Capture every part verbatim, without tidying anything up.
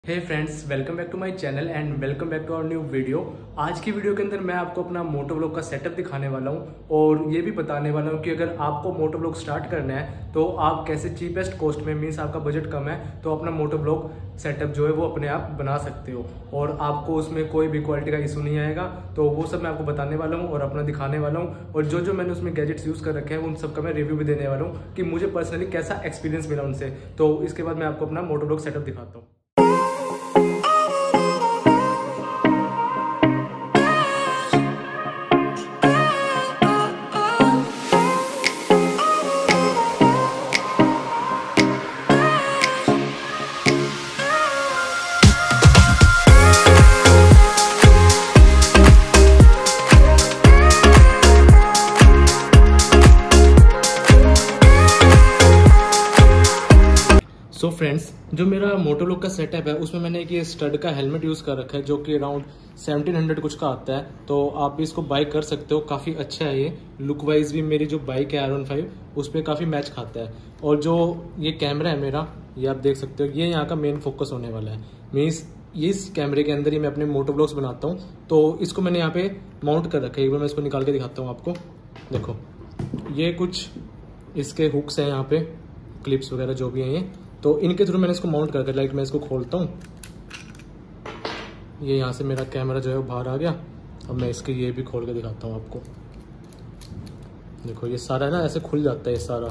Hey friends, welcome back to my channel and welcome back to our new video. आज की video के अंदर मैं आपको अपना मोटो व्लॉग का सेटअप दिखाने वाला हूं और ये भी बताने वाला हूं कि अगर आपको मोटो व्लॉग स्टार्ट करना है तो आप कैसे चीपेस्ट कॉस्ट में, मीन्स आपका बजट कम है तो अपना मोटो व्लॉग सेटअप जो है वो अपने आप बना सकते हो और आपको उसमें कोई भी क्वालिटी का इशू नहीं आएगा। तो वो सब मैं आपको बताने वाला हूँ और अपना दिखाने वाला हूँ और जो जो मैंने उसमें गैजेट्स यूज़ कर रखे हैं उन सबका मैं रिव्यू भी देने वाला हूँ कि मुझे पर्सनली कैसा एक्सपीरियंस मिला उनसे। तो इसके बाद मैं आपको अपना मोटो व्लॉग सेटअप दिखाता हूँ। सो so फ्रेंड्स, जो मेरा मोटो व्लॉग का सेटअप है उसमें मैंने एक ये स्टड का हेलमेट यूज़ कर रखा है जो कि अराउंड सेवनटीन हंड्रेड कुछ का आता है। तो आप भी इसको बाय कर सकते हो, काफ़ी अच्छा है ये। लुक वाइज भी मेरी जो बाइक है आर वन फाइव उस पर काफ़ी मैच खाता है। और जो ये कैमरा है मेरा, ये आप देख सकते हो, ये यहाँ का मेन फोकस होने वाला है। मीन्स इस कैमरे के अंदर ही मैं अपने मोटो व्लॉग्स बनाता हूँ। तो इसको मैंने यहाँ पे माउंट कर रखा है। एक बार मैं इसको निकाल के दिखाता हूँ आपको। देखो, ये कुछ इसके हुक्स हैं यहाँ पे, क्लिप्स वगैरह जो भी हैं ये, तो इनके थ्रू मैंने इसको माउंट करके, लाइक मैं इसको खोलता हूँ, ये यहाँ से मेरा कैमरा जो है वो बाहर आ गया। अब मैं इसके ये भी खोल के दिखाता हूँ आपको। देखो, ये सारा है ना, ऐसे खुल जाता है ये सारा।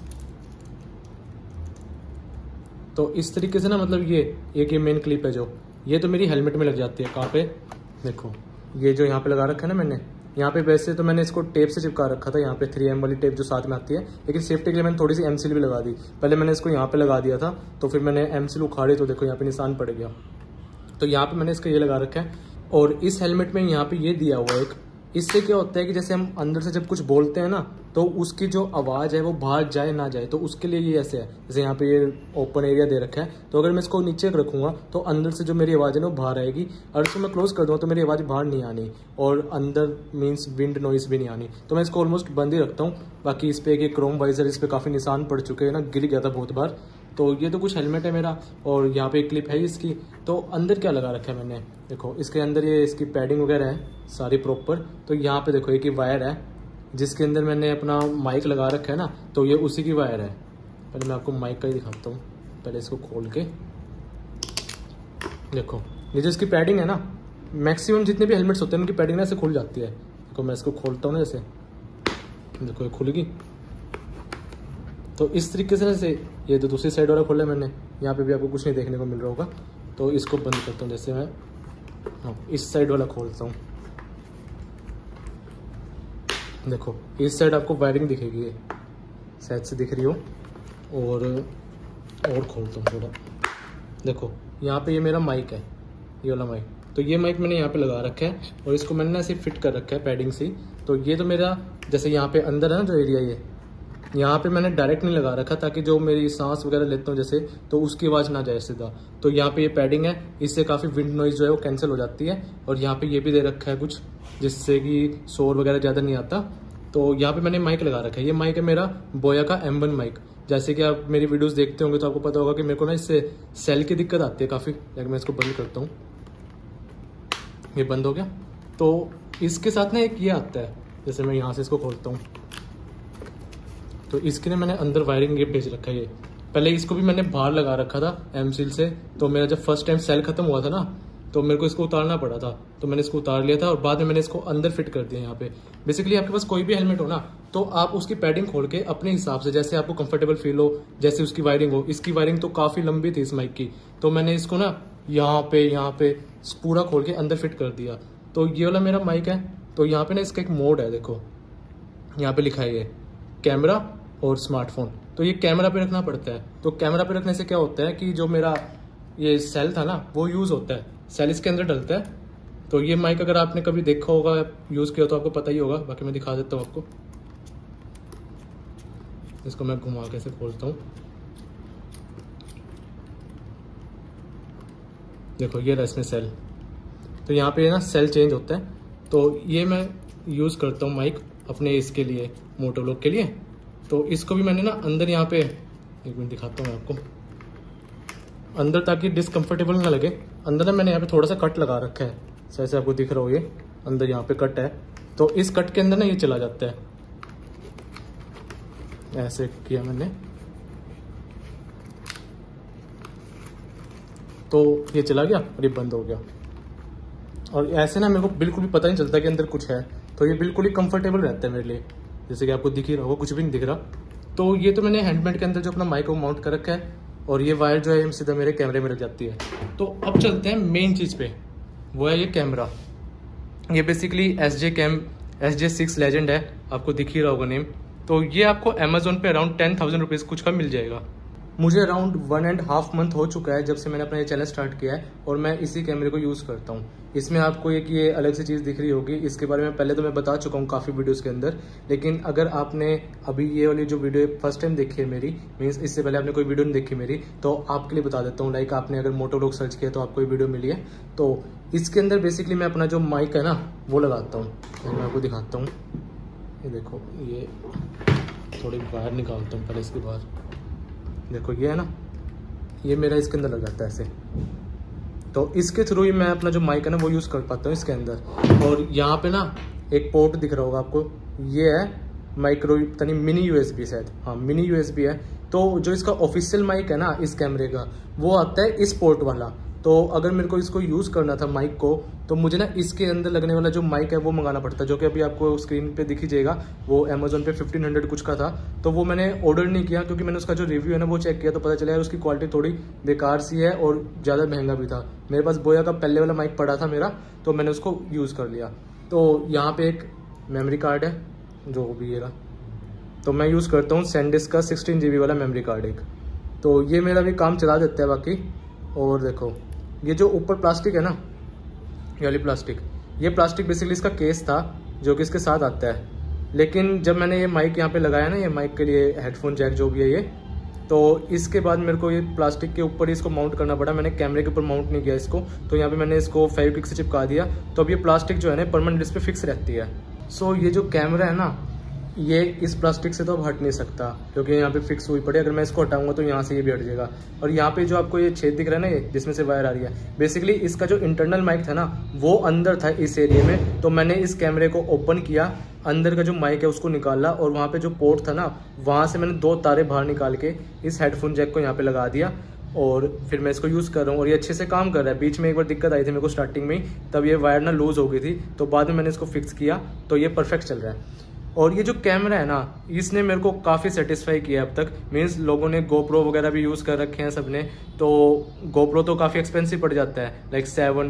तो इस तरीके से ना, मतलब ये एक ये मेन क्लिप है जो, ये तो मेरी हेलमेट में लग जाती है। कहाँ पे? देखो, ये जो यहाँ पे लगा रखा है ना मैंने, यहाँ पे वैसे तो मैंने इसको टेप से चिपका रखा था, यहाँ पे थ्री एम वाली टेप जो साथ में आती है, लेकिन सेफ्टी के लिए मैंने थोड़ी सी एम सील भी लगा दी। पहले मैंने इसको यहाँ पे लगा दिया था, तो फिर मैंने एम सील उखाड़ी तो देखो यहाँ पे निशान पड़ गया। तो यहाँ पे मैंने इसका ये लगा रखा है। और इस हेलमेट में यहाँ पे ये दिया हुआ है एक, इससे क्या होता है कि जैसे हम अंदर से जब कुछ बोलते हैं ना, तो उसकी जो आवाज़ है वो बाहर जाए ना जाए, तो उसके लिए ये ऐसे है। जैसे यहाँ पे ये ओपन एरिया दे रखा है, तो अगर मैं इसको नीचे रखूंगा तो अंदर से जो मेरी आवाज़ है ना वो बाहर आएगी, और इसको मैं क्लोज कर दूँगा तो मेरी आवाज़ बाहर नहीं आनी और अंदर मीन्स विंड नॉइस भी नहीं आनी। तो मैं इसको ऑलमोस्ट बंद ही रखता हूँ। बाकी इस पर एक क्रोम वाइजर, इस पर काफ़ी निशान पड़ चुके हैं ना, गिर गया था बहुत बार। तो ये तो कुछ हेलमेट है मेरा, और यहाँ पे एक क्लिप है इसकी। तो अंदर क्या लगा रखा है मैंने, देखो इसके अंदर ये इसकी पैडिंग वगैरह है सारी प्रॉपर। तो यहाँ पे देखो एक ही वायर है जिसके अंदर मैंने अपना माइक लगा रखा है ना, तो ये उसी की वायर है। पहले मैं आपको माइक का ही दिखाता हूँ। पहले इसको खोल के देखो, ये जो इसकी पैडिंग है ना, मैक्सिमम जितने भी हेलमेट्स होते हैं उनकी पैडिंग ना ऐसे खुल जाती है। देखो मैं इसको खोलता हूँ ना, जैसे देखो ये खुल गई। तो इस तरीके से जैसे ये तो दूसरी साइड वाला खोला है मैंने, यहाँ पे भी आपको कुछ नहीं देखने को मिल रहा होगा। तो इसको बंद करता हूँ। जैसे मैं हाँ इस साइड वाला खोलता हूँ, देखो इस साइड आपको वायरिंग दिखेगी, ये शायद से दिख रही हो। और और खोलता हूँ थोड़ा, देखो यहाँ पे ये मेरा माइक है, ये वाला माइक। तो ये माइक मैंने यहाँ पे लगा रखा है और इसको मैंने ना ऐसे फिट कर रखा है पैडिंग से। तो ये तो मेरा जैसे यहाँ पे अंदर है ना जो एरिया, ये यहाँ पे मैंने डायरेक्ट नहीं लगा रखा ताकि जो मेरी सांस वगैरह लेता हूँ जैसे, तो उसकी आवाज़ ना जाए सीधा। तो यहाँ पे ये पैडिंग है, इससे काफ़ी विंड नॉइज जो है वो कैंसिल हो जाती है। और यहाँ पे ये भी दे रखा है कुछ जिससे कि शोर वगैरह ज़्यादा नहीं आता। तो यहाँ पे मैंने माइक लगा रखा है। ये माइक है मेरा बोया का एम वन माइक। जैसे कि आप मेरी वीडियोस देखते होंगे तो आपको पता होगा कि मेरे को ना इससे सेल की दिक्कत आती है काफ़ी। लेकिन मैं इसको बंद करता हूँ, ये बंद हो गया। तो इसके साथ ना एक ये आता है, जैसे मैं यहाँ से इसको खोलता हूँ तो इसके ना मैंने अंदर वायरिंग ये भेज रखा है। ये पहले इसको भी मैंने बाहर लगा रखा था एम सील से। तो मेरा जब फर्स्ट टाइम सेल खत्म हुआ था ना, तो मेरे को इसको उतारना पड़ा था, तो मैंने इसको उतार लिया था और बाद में मैंने इसको अंदर फिट कर दिया। यहाँ पे बेसिकली आपके पास कोई भी हेलमेट हो ना, तो आप उसकी पैडिंग खोल के अपने हिसाब से जैसे आपको कंफर्टेबल फील हो, जैसे उसकी वायरिंग हो। इसकी वायरिंग तो काफ़ी लंबी थी इस माइक की, तो मैंने इसको ना यहाँ पे यहाँ पे पूरा खोल के अंदर फिट कर दिया। तो ये वाला मेरा माइक है। तो यहाँ पे ना इसका एक मोड है, देखो यहाँ पे लिखा है ये कैमरा और स्मार्टफोन। तो ये कैमरा पे रखना पड़ता है। तो कैमरा पे रखने से क्या होता है कि जो मेरा ये सेल था ना वो यूज़ होता है, सेल इसके अंदर डलता है। तो ये माइक अगर आपने कभी देखा होगा, यूज़ किया तो आपको पता ही होगा। बाकी मैं दिखा देता हूँ आपको। इसको मैं घुमा के से खोलता हूँ, देखो ये रहा इसमें सेल। तो यहाँ पे ना सेल चेंज होता है। तो ये मैं यूज़ करता हूँ माइक अपने इसके लिए, मोटो व्लॉग के लिए। तो इसको भी मैंने ना अंदर यहाँ पे, एक मिनट दिखाता हूँ मैं आपको। अंदर ताकि डिसकंफर्टेबल ना लगे। अंदर ना मैंने यहाँ पे थोड़ा सा कट लगा रखा है, जैसे आपको दिख रहा हो, ये अंदर यहाँ पे कट है, तो इस कट के अंदर ना ये चला जाता है। ऐसे किया मैंने तो ये चला गया और ये बंद हो गया। और ऐसे ना मेरे को बिल्कुल भी पता नहीं चलता कि अंदर कुछ है, तो ये बिल्कुल ही कंफर्टेबल रहता है मेरे लिए। जैसे कि आपको दिख ही रहा होगा, कुछ भी नहीं दिख रहा। तो ये तो मैंने हैंडमेड के अंदर जो अपना माइक को माउंट कर रखा है, और ये वायर जो है सीधा मेरे कैमरे में लग जाती है। तो अब चलते हैं मेन चीज़ पे, वो है ये कैमरा। ये basically S J cam S J six legend है, आपको दिख ही रहा होगा नेम। तो ये आपको अमेजोन पे अराउंड टेन थाउजेंड रुपीज़ कुछ का मिल जाएगा। मुझे around one and half month हो चुका है जब से मैंने अपना ये चैनल स्टार्ट किया है, और मैं इसी कैमरे को यूज़ करता हूँ। इसमें आपको एक ये अलग सी चीज़ दिख रही होगी, इसके बारे में पहले तो मैं बता चुका हूँ काफ़ी वीडियोस के अंदर, लेकिन अगर आपने अभी ये वाली जो वीडियो फर्स्ट टाइम देखी है मेरी, मीन्स इससे पहले आपने कोई वीडियो नहीं देखी मेरी, तो आपके लिए बता देता हूँ। लाइक आपने अगर मोटो लोग सर्च किया तो आपको ये वीडियो मिली है। तो इसके अंदर बेसिकली मैं अपना जो माइक है ना वो लगाता हूँ, मैं आपको दिखाता हूँ। ये देखो, ये थोड़ी बाहर निकालता हूँ पहले इसके बाहर। देखो ये है ना, ये मेरा इसके अंदर लग जाता है ऐसे, तो इसके थ्रू ही मैं अपना जो माइक है ना वो यूज़ कर पाता हूँ इसके अंदर। और यहाँ पे ना एक पोर्ट दिख रहा होगा आपको, ये है माइक्रो यानी मिनी यूएसबी शायद, हाँ मिनी यूएसबी है। तो जो इसका ऑफिशियल माइक है ना इस कैमरे का, वो आता है इस पोर्ट वाला। तो अगर मेरे को इसको यूज़ करना था माइक को, तो मुझे ना इसके अंदर लगने वाला जो माइक है वो मंगाना पड़ता है, जो कि अभी आपको स्क्रीन पे दिख ही जाएगा। वो अमेजोन पे फिफ्टीन हंड्रेड कुछ का था, तो वो मैंने ऑर्डर नहीं किया, क्योंकि मैंने उसका जो रिव्यू है ना वो चेक किया, तो पता चला यार उसकी क्वालिटी थोड़ी बेकार सी है और ज़्यादा महंगा भी था। मेरे पास बोया का पहले वाला माइक पड़ा था मेरा, तो मैंने उसको यूज़ कर लिया। तो यहाँ पर एक मेमोरी कार्ड है जो भी ये रहा, तो मैं यूज़ करता हूँ सैनडिस्क का सिक्सटीन जी बी वाला मेमोरी कार्ड एक, तो ये मेरा भी काम चला देता है बाकी। और देखो ये जो ऊपर प्लास्टिक है ना, ये वाली प्लास्टिक, ये प्लास्टिक बेसिकली इसका केस था जो कि इसके साथ आता है। लेकिन जब मैंने ये माइक यहाँ पे लगाया ना, ये माइक के लिए हेडफोन जैक जो भी है ये, तो इसके बाद मेरे को ये प्लास्टिक के ऊपर ही इसको माउंट करना पड़ा। मैंने कैमरे के ऊपर माउंट नहीं किया इसको, तो यहाँ पे मैंने इसको फेविक्विक से चिपका दिया। तो अब ये प्लास्टिक जो है ना परमानेंट इस पर फिक्स रहती है। सो ये जो कैमरा है ना, ये इस प्लास्टिक से तो अब हट नहीं सकता, क्योंकि यहाँ पे फिक्स हुई पड़ी। अगर मैं इसको हटाऊंगा तो यहाँ से ये भी हट जाएगा। और यहाँ पे जो आपको ये छेद दिख रहा है ना, ये जिसमें से वायर आ रही है, बेसिकली इसका जो इंटरनल माइक था ना वो अंदर था इस एरिया में। तो मैंने इस कैमरे को ओपन किया, अंदर का जो माइक है उसको निकाला, और वहाँ पे जो पोर्ट था ना वहाँ से मैंने दो तारे बाहर निकाल के इस हेडफोन जैक को यहाँ पे लगा दिया, और फिर मैं इसको यूज़ कर रहा हूँ और ये अच्छे से काम कर रहा है। बीच में एक बार दिक्कत आई थी मेरे को स्टार्टिंग में, तब ये वायर ना लूज हो गई थी, तो बाद में मैंने इसको फिक्स किया, तो ये परफेक्ट चल रहा है। और ये जो कैमरा है ना, इसने मेरे को काफ़ी सेटिस्फाई किया अब तक। मीन्स लोगों ने गोप्रो वगैरह भी यूज़ कर रखे हैं सबने, तो गोप्रो तो काफ़ी एक्सपेंसिव पड़ जाता है, लाइक सेवन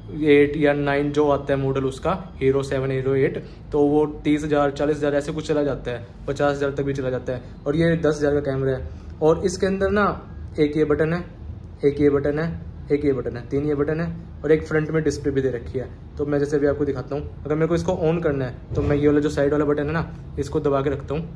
एट या नाइन जो आता है मॉडल उसका, हीरो सेवन हीरो एट, तो वो तीस हज़ार चालीस हज़ार ऐसे कुछ चला जाता है, पचास हज़ार तक भी चला जाता है। और ये दस हज़ार का कैमरा है, और इसके अंदर ना एक ये बटन है, एक ये बटन है, एक ये बटन है, तीन ये बटन है, और एक फ्रंट में डिस्प्ले भी दे रखी है। तो मैं जैसे अभी आपको दिखाता हूँ, अगर मेरे को इसको ऑन करना है तो मैं ये वाला जो साइड वाला बटन है ना, इसको दबा के रखता हूँ,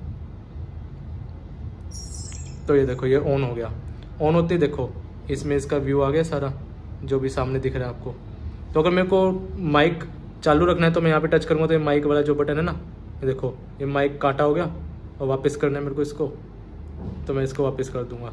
तो ये देखो ये ऑन हो गया। ऑन होते ही देखो इसमें इसका व्यू आ गया सारा, जो भी सामने दिख रहा है आपको। तो अगर मेरे को माइक चालू रखना है तो मैं यहाँ पे टच करूँगा, तो ये माइक वाला जो बटन है ना, ये देखो ये माइक काटा हो गया, और वापस करना है मेरे को इसको, तो मैं इसको वापस कर दूंगा।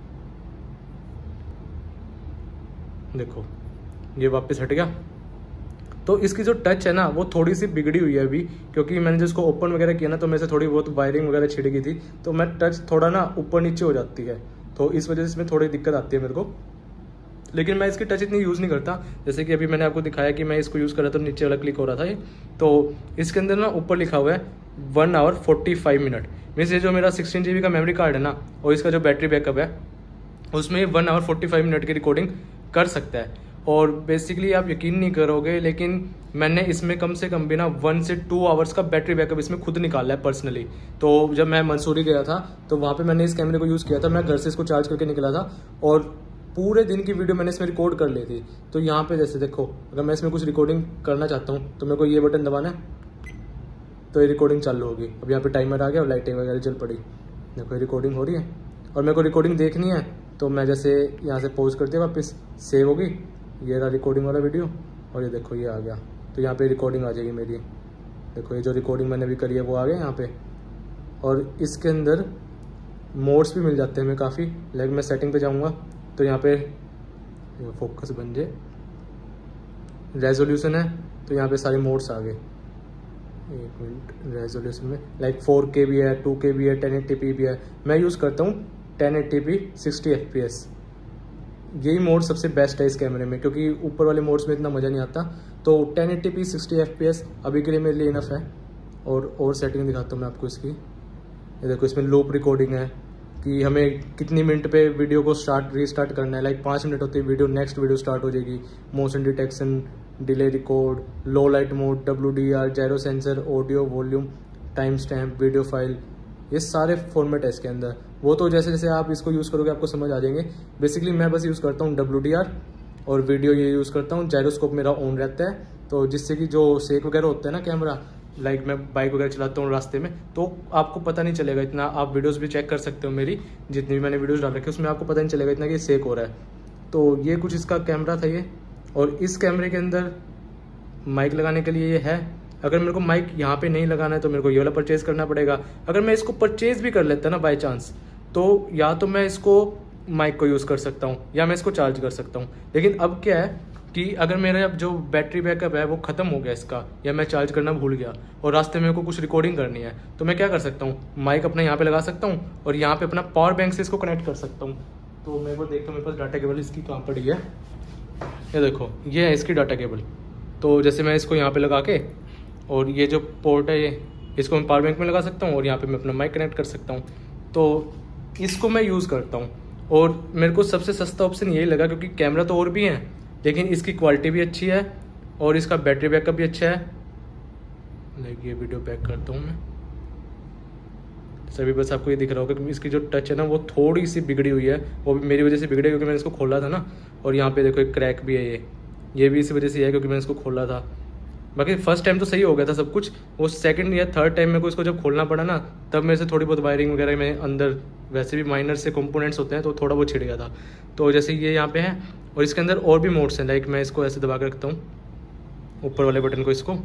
देखो ये वापस हट गया। तो इसकी जो टच है ना वो थोड़ी सी बिगड़ी हुई है अभी, क्योंकि मैंने जिसको ओपन वगैरह किया ना तो मेरे से थोड़ी बहुत वायरिंग वगैरह छिड़ गई थी, तो मैं टच थोड़ा ना ऊपर नीचे हो जाती है, तो इस वजह से इसमें थोड़ी दिक्कत आती है मेरे को। लेकिन मैं इसकी टच इतनी यूज़ नहीं करता, जैसे कि अभी मैंने आपको दिखाया कि मैं इसको यूज़ कर रहा था तो नीचे वाला क्लिक हो रहा था ये। तो इसके अंदर ना ऊपर लिखा हुआ है one hour forty five minute. Means ये जो मेरा सिक्सटीन जी बी का मेमोरी कार्ड है ना, और इसका जो बैटरी बैकअप है उसमें one hour forty five minute की रिकॉर्डिंग कर सकता है। और बेसिकली आप यकीन नहीं करोगे, लेकिन मैंने इसमें कम से कम भी ना वन से टू आवर्स का बैटरी बैकअप इसमें खुद निकाला है पर्सनली। तो जब मैं मंसूरी गया था तो वहाँ पे मैंने इस कैमरे को यूज़ किया था, मैं घर से इसको चार्ज करके निकला था, और पूरे दिन की वीडियो मैंने इसमें रिकॉर्ड कर ली थी। तो यहाँ पे जैसे देखो, अगर मैं इसमें कुछ रिकॉर्डिंग करना चाहता हूँ तो मेरे को ये बटन दबाना है, तो ये रिकॉर्डिंग चालू होगी। अब यहाँ पे टाइमर आ गया और लाइटिंग वगैरह जल पड़ी, देखो ये रिकॉर्डिंग हो रही है। और मेरे को रिकॉर्डिंग देखनी है तो मैं जैसे यहाँ से पॉज कर दिया, वापस सेव होगी, ये रहा रिकॉर्डिंग वाला वीडियो, और ये देखो ये आ गया। तो यहाँ पे रिकॉर्डिंग आ जाएगी मेरी, देखो ये जो रिकॉर्डिंग मैंने भी करी है वो आ गया यहाँ पे। और इसके अंदर मोड्स भी मिल जाते हैं हमें काफ़ी, लाइक मैं सेटिंग पे जाऊँगा तो यहाँ पे फोकस बन जाए, रेजोल्यूशन है तो यहाँ पे सारे मोड्स आ गए। एक मिनट, रेजोल्यूशन में लाइक फोर के भी है, टू के भी है, टेन एट्टी पी भी है। मैं यूज़ करता हूँ ten eighty P sixty F P S. यही मोड सबसे बेस्ट है इस कैमरे में, क्योंकि ऊपर वाले मोड्स में इतना मज़ा नहीं आता। तो ten eighty P sixty F P S अभी के लिए मेरे लिए इनफ है। और और सेटिंग दिखाता हूँ मैं आपको इसकी। ये देखो, इसमें लूप रिकॉर्डिंग है कि हमें कितनी मिनट पे वीडियो को स्टार्ट रीस्टार्ट करना है। लाइक पाँच मिनट होती है वीडियो, नेक्स्ट वीडियो स्टार्ट हो जाएगी। Motion detection, delay record, low light mode, W D R, gyro sensor, audio volume, time stamp, video file, ये सारे फॉर्मेट है इसके अंदर। वो तो जैसे जैसे आप इसको यूज़ करोगे आपको समझ आ जाएंगे। बेसिकली मैं बस यूज़ करता हूँ डब्ल्यू डी आर और वीडियो ये यूज़ करता हूँ। जायरोस्कोप मेरा ऑन रहता है, तो जिससे कि जो शेक वगैरह होता है ना कैमरा, लाइक मैं बाइक वगैरह चलाता हूँ रास्ते में, तो आपको पता नहीं चलेगा इतना। आप वीडियोस भी चेक कर सकते हो, मेरी जितनी भी मैंने वीडियोस डाल रखी है उसमें आपको पता नहीं चलेगा इतना कि शेक हो रहा है। तो ये कुछ इसका कैमरा था ये। और इस कैमरे के अंदर माइक लगाने के लिए ये है। अगर मेरे को माइक यहाँ पे नहीं लगाना है तो मेरे को ये वाला परचेज करना पड़ेगा। अगर मैं इसको परचेज भी कर लेता ना बाय चांस, तो या तो मैं इसको माइक को यूज़ कर सकता हूँ या मैं इसको चार्ज कर सकता हूँ। लेकिन अब क्या है कि अगर मेरा जो बैटरी बैकअप है वो ख़त्म हो गया इसका, या मैं चार्ज करना भूल गया और रास्ते में मेरे को कुछ रिकॉर्डिंग करनी है, तो मैं क्या कर सकता हूँ, माइक अपना यहाँ पे लगा सकता हूँ और यहाँ पे अपना पावर बैंक से इसको कनेक्ट कर सकता हूँ। तो मेरे को देखता हूँ मेरे पास डाटा केबल इसकी कहाँ पड़ी है। ये देखो, ये है इसकी डाटा केबल। तो जैसे मैं इसको यहाँ पे लगा के, और ये जो पोर्ट है ये, इसको मैं पावर बैंक में लगा सकता हूँ और यहाँ पे मैं अपना माइक कनेक्ट कर सकता हूँ। तो इसको मैं यूज़ करता हूँ और मेरे को सबसे सस्ता ऑप्शन यही लगा, क्योंकि कैमरा तो और भी है लेकिन इसकी क्वालिटी भी अच्छी है और इसका बैटरी बैकअप भी अच्छा है। लाइक ये वीडियो बैक करता हूँ मैं, सभी बस आपको ये दिख रहा होगा कि इसकी जो टच है ना वो थोड़ी सी बिगड़ी हुई है। वो भी मेरी वजह से बिगड़ी, क्योंकि मैंने इसको खोला था ना। और यहाँ पे देखो एक क्रैक भी है, ये ये भी इसी वजह से है क्योंकि मैंने इसको खोला था। बाकी फर्स्ट टाइम तो सही हो गया था सब कुछ। वो सेकंड या थर्ड टाइम मेरे को इसको जब खोलना पड़ा ना, तब मेरे से थोड़ी बहुत वायरिंग वगैरह में अंदर वैसे भी माइनर से कंपोनेंट्स होते हैं तो थोड़ा बहुत छिड़ गया था। तो जैसे ये यहाँ पे है और इसके अंदर और भी मोड्स हैं। लाइक मैं इसको ऐसे दबा के रखता हूँ ऊपर वाले बटन को, इसको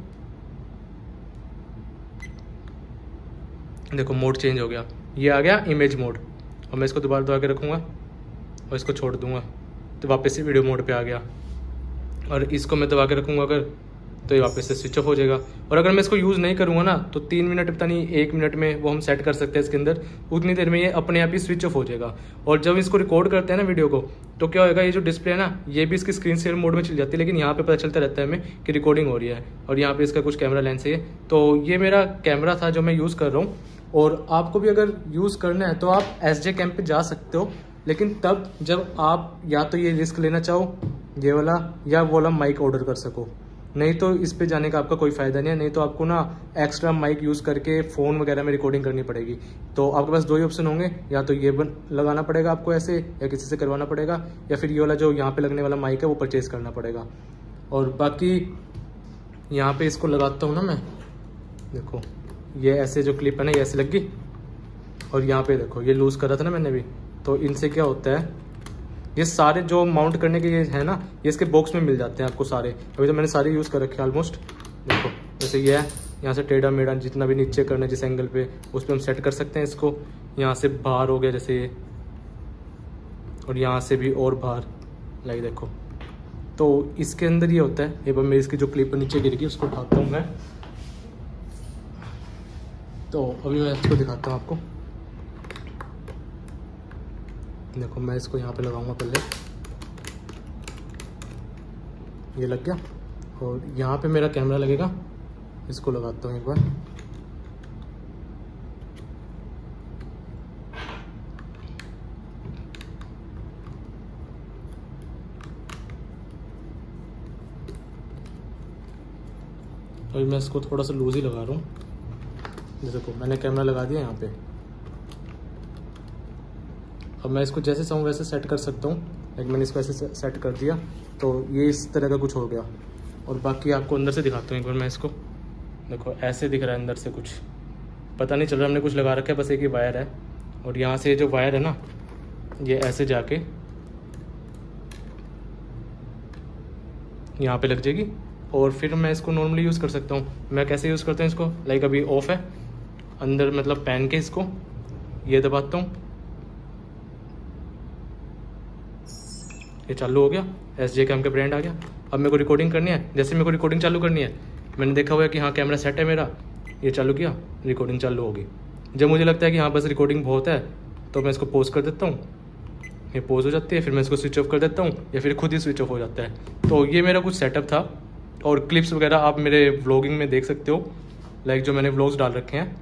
देखो मोड चेंज हो गया, ये आ गया इमेज मोड। और मैं इसको दोबारा दबा के रखूँगा और इसको छोड़ दूँगा तो वापस से वीडियो मोड पे आ गया। और इसको मैं दबा के रखूँगा अगर, तो ये वापस से स्विच ऑफ हो जाएगा। और अगर मैं इसको यूज़ नहीं करूँगा ना तो तीन मिनट पता नहीं एक मिनट में वो हम सेट कर सकते हैं इसके अंदर, उतनी देर में ये अपने आप ही स्विच ऑफ हो जाएगा। और जब इसको रिकॉर्ड करते हैं ना वीडियो को, तो क्या होगा, ये जो डिस्प्ले है ना ये भी इसकी स्क्रीन शेयर मोड में चल जाती है, लेकिन यहाँ पे पता चलता रहता है हमें कि रिकॉर्डिंग हो रही है। और यहाँ पे इसका कुछ कैमरा लेंस है। तो ये मेरा कैमरा था जो मैं यूज़ कर रहा हूँ। और आपको भी अगर यूज़ करना है तो आप एस जे कैम पे जा सकते हो, लेकिन तब जब आप या तो ये रिस्क लेना चाहो ये वाला, या वो वाला माइक ऑर्डर कर सको। नहीं तो इस पे जाने का आपका कोई फ़ायदा नहीं है। नहीं तो आपको ना एक्स्ट्रा माइक यूज़ करके फ़ोन वगैरह में रिकॉर्डिंग करनी पड़ेगी। तो आपके पास दो ही ऑप्शन होंगे, या तो ये बन लगाना पड़ेगा आपको ऐसे, या किसी से करवाना पड़ेगा, या फिर ये वाला जो यहाँ पे लगने वाला माइक है वो परचेज़ करना पड़ेगा। और बाकी यहाँ पे इसको लगाता हूँ ना मैं, देखो ये ऐसे जो क्लिप है ना ये ऐसे लग गई। और यहाँ पे देखो ये लूज़ कर रहा था ना मैंने भी, तो इनसे क्या होता है, ये सारे जो माउंट करने के ये है ना ये इसके बॉक्स में मिल जाते हैं आपको सारे। अभी तो मैंने सारे यूज़ कर रखे हैं ऑलमोस्ट। देखो जैसे ये है, यहाँ से टेढ़ा मेढ़ा जितना भी नीचे करना है जिस एंगल पे, उस पर हम सेट कर सकते हैं इसको। यहाँ से बाहर हो गया जैसे ये, और यहाँ से भी और बाहर, लाइक देखो। तो इसके अंदर ये होता है। एक बार मेरी इसकी जो क्लिप नीचे गिर गई उसको उठाता हूँ मैं। तो अभी मैं इसको दिखाता हूँ आपको। देखो मैं इसको यहाँ पे लगाऊंगा पहले, ये लग गया। और यहाँ पे मेरा कैमरा लगेगा, इसको लगाता हूँ एक बार। अभी मैं इसको थोड़ा सा लूज ही लगा रहा हूँ। देखो मैंने कैमरा लगा दिया यहाँ पे। अब मैं इसको जैसे चाहूँ वैसे सेट कर सकता हूँ। लाइक मैंने इसको ऐसे सेट कर दिया तो ये इस तरह का कुछ हो गया। और बाकी आपको अंदर से दिखाता हूँ एक बार मैं इसको। देखो ऐसे दिख रहा है अंदर से, कुछ पता नहीं चल रहा हमने कुछ लगा रखा है, बस एक ही वायर है। और यहाँ से जो वायर है ना ये ऐसे जाके यहाँ पे लग जाएगी। और फिर मैं इसको नॉर्मली यूज़ कर सकता हूँ। मैं कैसे यूज़ करता हूँ इसको, लाइक अभी ऑफ है, अंदर मतलब पहन के इसको ये दबाता हूँ ये चालू हो गया, एस जे कैम का ब्रांड आ गया। अब मेरे को रिकॉर्डिंग करनी है, जैसे मेरे को रिकॉर्डिंग चालू करनी है, मैंने देखा हुआ है कि हाँ कैमरा सेट है मेरा, ये चालू किया, रिकॉर्डिंग चालू होगी। जब मुझे लगता है कि हाँ बस रिकॉर्डिंग बहुत है तो मैं इसको पॉज कर देता हूँ, ये पॉज हो जाती है, फिर मैं इसको स्विच ऑफ कर देता हूँ या फिर खुद ही स्विच ऑफ हो जाता है। तो ये मेरा कुछ सेटअप था, और क्लिप्स वगैरह आप मेरे व्लॉगिंग में देख सकते हो, लाइक जो मैंने व्लॉग्स डाल रखे हैं।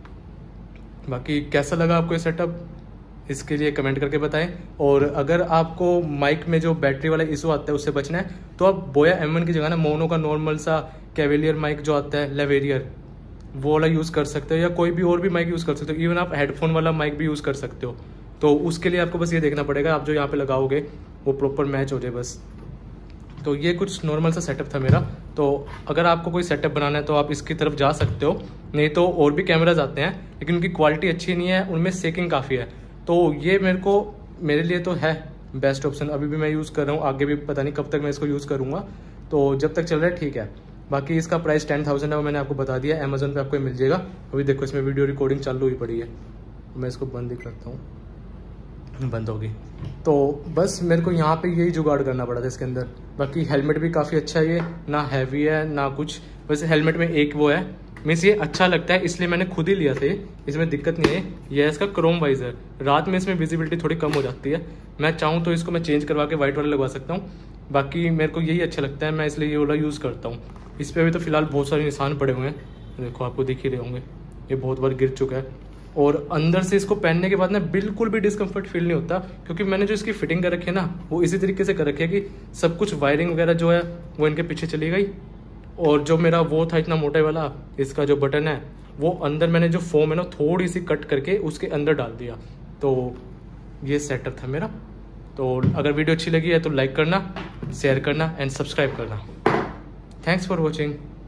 बाकी कैसा लगा आपको ये सेटअप, इसके लिए कमेंट करके बताएं। और अगर आपको माइक में जो बैटरी वाला इशू आता है उससे बचना है तो आप बोया एम वन की जगह ना मोनो का नॉर्मल सा कैवेलियर माइक जो आता है लेवेरियर, वो वाला यूज़ कर सकते हो, या कोई भी और भी माइक यूज़ कर सकते हो। इवन आप हेडफोन वाला माइक भी यूज़ कर सकते हो। तो उसके लिए आपको बस ये देखना पड़ेगा आप जो यहाँ पे लगाओगे वो प्रॉपर मैच हो जाए बस। तो ये कुछ नॉर्मल सा सेटअप था मेरा। तो अगर आपको कोई सेटअप बनाना है तो आप इसकी तरफ जा सकते हो, नहीं तो और भी कैमराज आते हैं लेकिन उनकी क्वालिटी अच्छी नहीं है, उनमें सेकिंग काफ़ी है। तो ये मेरे को मेरे लिए तो है बेस्ट ऑप्शन, अभी भी मैं यूज़ कर रहा हूँ, आगे भी पता नहीं कब तक मैं इसको यूज़ करूँगा। तो जब तक चल रहा है ठीक है। बाकी इसका प्राइस टेन थाउजेंड है, वो मैंने आपको बता दिया, अमेजोन पे आपको मिल जाएगा। अभी देखो इसमें वीडियो रिकॉर्डिंग चालू ही पड़ी है, मैं इसको बंद ही करता हूँ, बंद होगी। तो बस मेरे को यहाँ पे यही जुगाड़ करना पड़ा था इसके अंदर। बाकी हेलमेट भी काफ़ी अच्छा है, ये ना हैवी है ना कुछ, वैसे हेलमेट में एक वो है मीन्स ये अच्छा लगता है इसलिए मैंने खुद ही लिया था, इसमें दिक्कत नहीं है। यह है इसका क्रोम वाइजर, रात में इसमें विजिबिलिटी थोड़ी कम हो जाती है, मैं चाहूँ तो इसको मैं चेंज करवा के वाइट वाला लगवा सकता हूँ। बाकी मेरे को यही अच्छा लगता है, मैं इसलिए ये वाला यूज़ करता हूँ। इस पर भी तो फिलहाल बहुत सारे निशान पड़े हुए हैं, देखो आपको दिख ही रहे होंगे, ये बहुत बार गिर चुका है। और अंदर से इसको पहनने के बाद ना बिल्कुल भी डिस्कम्फर्ट फील नहीं होता, क्योंकि मैंने जो इसकी फिटिंग कर रखी है ना वो इसी तरीके से कर रखी है कि सब कुछ वायरिंग वगैरह जो है वो इनके पीछे चली गई। और जो मेरा वो था इतना मोटा वाला, इसका जो बटन है वो अंदर मैंने जो फोम है ना थोड़ी सी कट करके उसके अंदर डाल दिया। तो ये सेटअप था मेरा। तो अगर वीडियो अच्छी लगी है तो लाइक करना, शेयर करना एंड सब्सक्राइब करना। Thanks for watching.